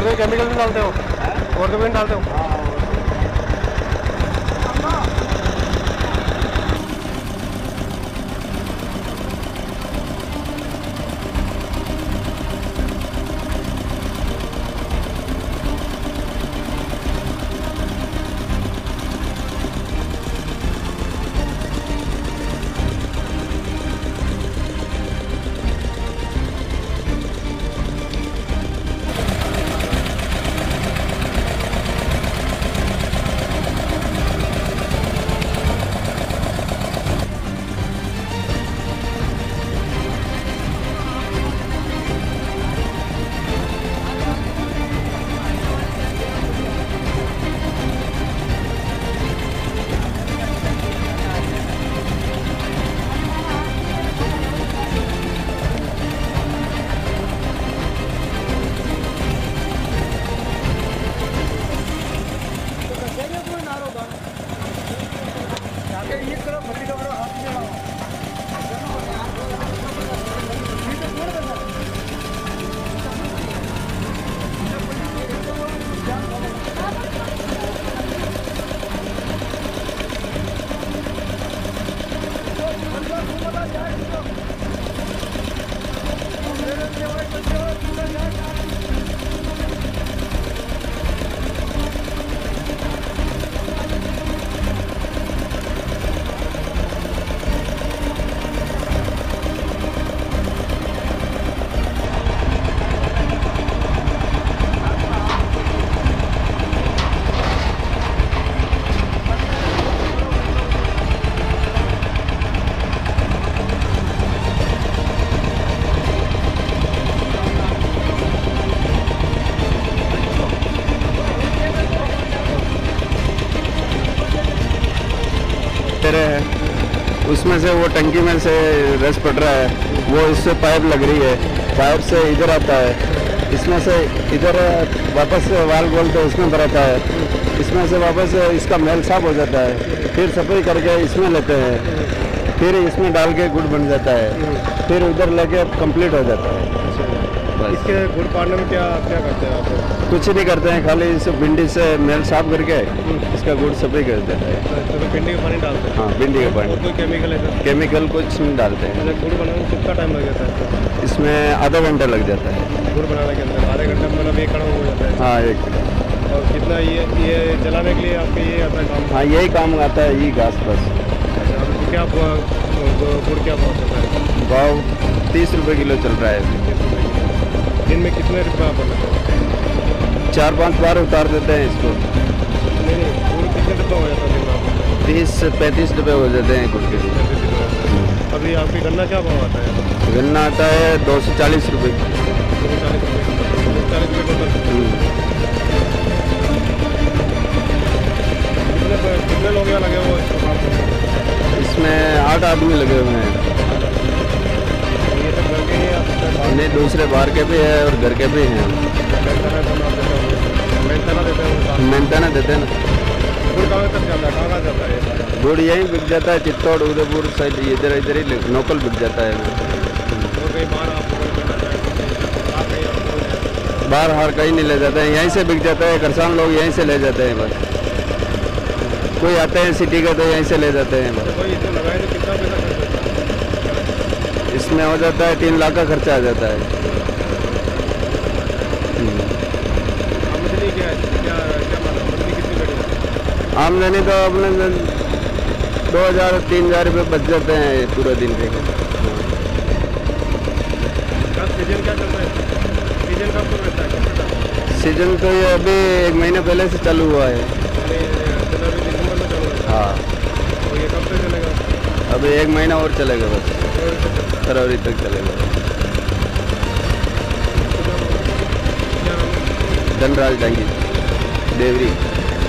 और कोई केमिकल भी डालते हो? और कोई डालते हो? है उसमें से वो टंकी में से रस पड़ रहा है, वो इससे पाइप लग रही है, पाइप से इधर आता है, इसमें से इधर वापस वाल बोलते हैं उसमें भराता है, इसमें से वापस इसका मैल साफ हो जाता है, फिर सफाई करके इसमें लेते हैं, फिर इसमें डाल के गुड़ बन जाता है, फिर उधर लेके कंप्लीट हो जाता है। इसके गुड़ पाड़ने में क्या क्या करते हैं आप? कुछ नहीं करते हैं, खाली इस भिंडी से मैल साफ करके इसका गुड़ सफाई कर देता है। तो भिंडी का पानी डालते हैं? हाँ, भिंडी का पानी। कोई केमिकल है? केमिकल कुछ नहीं डालते हैं। गुड़ बनाने में कितना टाइम लग जाता है? इसमें आधा घंटा लग जाता है। गुड़ बनाने के अंदर आधे घंटे में मतलब 1 कड़वा हो जाता है? हाँ, 1 कड़वा। और कितना ये जलाने के लिए आपका ये आता है काम? हाँ, यही काम आता है, ये घास बस। अच्छा, तो क्या गुड़ क्या भाव चलता है? भाव 30 रुपये किलो चल रहा है। दिन में कितने रुपये आप बनाते हैं? 4-5 बार उतार देते हैं इसको। नहीं, गुड़ कितने रुपये हो जाता है दिन में? 30 से 35 रुपये हो जाते हैं गुड़ के। अभी आपकी गन्ना क्या भाव आता है? गन्ना आता है 240 रुपये। 240 रुपये टोटल। कितने लोग यहाँ लगे हुए हैं? इसमें 8 आदमी लगे हुए हैं। ये सब घर के ही आप? नहीं, दूसरे बाहर के भी है और घर के भी हैं। मेहनताना देते हैं ना। गुड़ कहाँ तक जाता है? कहाँ जाता है? गुड़ यहीं बिक जाता है, चित्तौड़ उदयपुर साइड, इधर ही लोकल बिक जाता है। बाहर हार कहीं नहीं ले जाते हैं, यहीं से बिक जाता है, किसान लोग यहीं से ले जाते हैं बस। कोई आते हैं सिटी का तो यहीं से ले जाते हैं बस। इसमें हो जाता है 3 लाख का खर्चा आ जाता है। आमदनी तो अपने 2000-3000 रुपये बच जाते हैं पूरे दिन के। सीजन क्या चल रहा है? सीजन कब तक रहता है? सीजन तो ये अभी 1 महीने पहले से चालू हुआ है। दिसंबर में चालू है? हाँ। और ये कब तक चलेगा? अभी 1 महीना और चलेगा बस, फरवरी तक चलेगा। धनराज डांगी, देवरी।